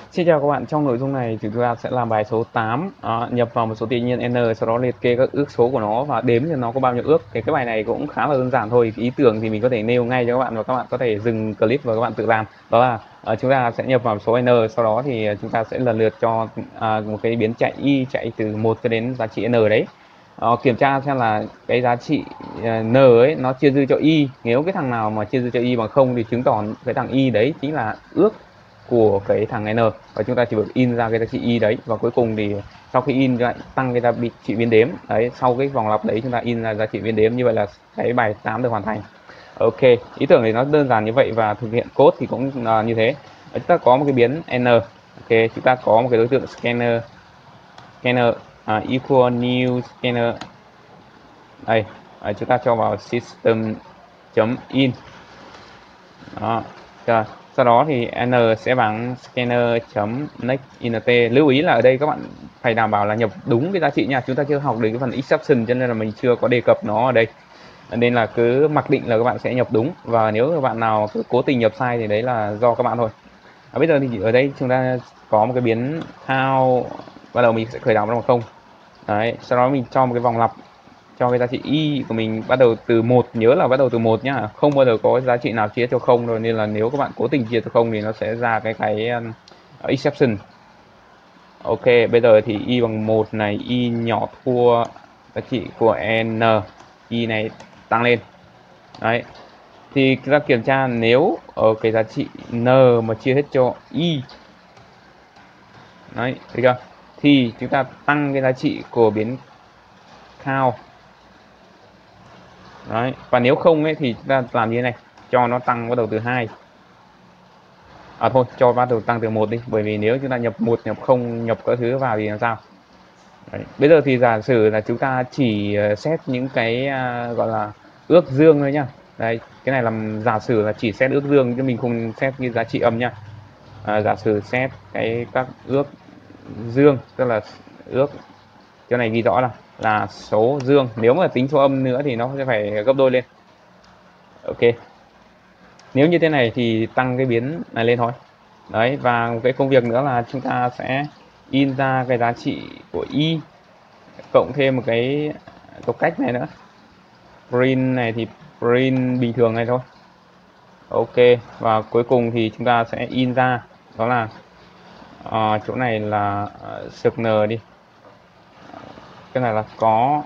Xin chào các bạn, trong nội dung này chúng ta sẽ làm bài số 8, nhập vào một số tự nhiên n, sau đó liệt kê các ước số của nó và đếm thì nó có bao nhiêu ước. Cái bài này cũng khá là đơn giản thôi, ý tưởng thì mình có thể nêu ngay cho các bạn và các bạn có thể dừng clip và các bạn tự làm. Đó là chúng ta sẽ nhập vào số n, sau đó thì chúng ta sẽ lần lượt cho một cái biến chạy y chạy từ 1 cho đến giá trị n đấy. Kiểm tra xem là cái giá trị n ấy nó chia dư cho y. Nếu cái thằng nào mà chia dư cho y bằng 0 thì chứng tỏ cái thằng y đấy chính là ước của cái thằng n, và chúng ta chỉ việc in ra cái giá trị y đấy, và cuối cùng thì sau khi in lại tăng cái giá trị biên đếm đấy. Sau cái vòng lặp đấy chúng ta in ra giá trị biên đếm, như vậy là cái bài 8 được hoàn thành. Ok, ý tưởng thì nó đơn giản như vậy và thực hiện code thì cũng như thế. Chúng ta có một cái biến n. Ok, chúng ta có một cái đối tượng scanner equal new scanner đây. Chúng ta cho vào system in đó. Sau đó thì n sẽ bằng scanner next int. Lưu ý là ở đây các bạn phải đảm bảo là nhập đúng cái giá trị nha. Chúng ta chưa học đến cái phần exception cho nên là mình chưa có đề cập nó ở đây, nên là cứ mặc định là các bạn sẽ nhập đúng, và nếu các bạn nào cứ cố tình nhập sai thì đấy là do các bạn thôi. Bây giờ thì ở đây chúng ta có một cái biến count, bắt đầu mình sẽ khởi động nó bằng 0 đấy. Sau đó mình cho một cái vòng lặp cho cái giá trị y của mình bắt đầu từ 1, nhớ là bắt đầu từ 1 nhá, không bao giờ có giá trị nào chia cho 0 rồi, nên là nếu các bạn cố tình chia cho 0 thì nó sẽ ra cái exception. Ok, bây giờ thì y bằng 1 này, y nhỏ thua giá trị của n, y này tăng lên đấy. Thì chúng ta kiểm tra nếu ở cái giá trị n mà chia hết cho y đấy, thấy chưa, thì chúng ta tăng cái giá trị của biến count đấy. Và nếu không ấy thì chúng ta làm như thế này, cho nó tăng bắt đầu từ 2. Thôi cho bắt đầu tăng từ 1 đi, bởi vì nếu chúng ta nhập 1 nhập 0 nhập các thứ vào thì làm sao đấy. Bây giờ thì giả sử là chúng ta chỉ xét những cái gọi là ước dương thôi nhá. Đây, cái này làm giả sử là chỉ xét ước dương chứ mình không xét cái giá trị âm nhá. Giả sử xét các ước dương, tức là ước, chỗ này ghi rõ là số dương, nếu mà tính số âm nữa thì nó sẽ phải gấp đôi lên. Ok, nếu như thế này thì tăng cái biến này lên thôi đấy. Và một cái công việc nữa là chúng ta sẽ in ra cái giá trị của y cộng thêm một cái tục cách này nữa, print này thì print bình thường này thôi. Ok, và cuối cùng thì chúng ta sẽ in ra đó là chỗ này là sực n đi, cái này là có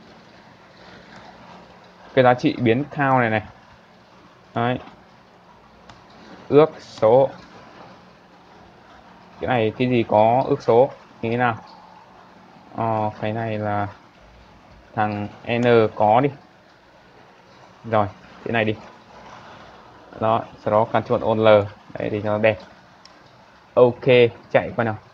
cái giá trị biến count này đấy, ước số, cái này cái gì có ước số như thế nào. Cái này là thằng n có đi, rồi thế này đi đó, sau đó Ctrl Alt L đấy để cho nó đẹp. Ok, chạy coi nào.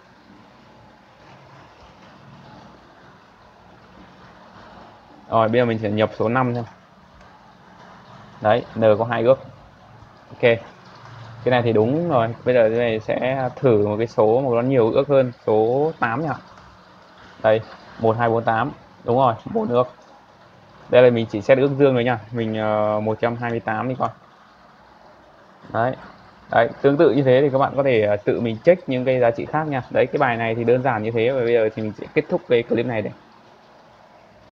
Rồi bây giờ mình sẽ nhập số 5 thôi. Đấy, n có 2 ước. Ok, cái này thì đúng rồi. Bây giờ cái này sẽ thử một cái số mà nó nhiều ước hơn, số 8 nhỉ. Đây, 1 2 4 8. Đúng rồi, 4 ước. Đây là mình chỉ xét ước dương rồi nha. Mình 128 đi coi. Đấy. Đấy, tương tự như thế thì các bạn có thể tự mình check những cái giá trị khác nha. Đấy, cái bài này thì đơn giản như thế, và bây giờ thì mình sẽ kết thúc cái clip này đây.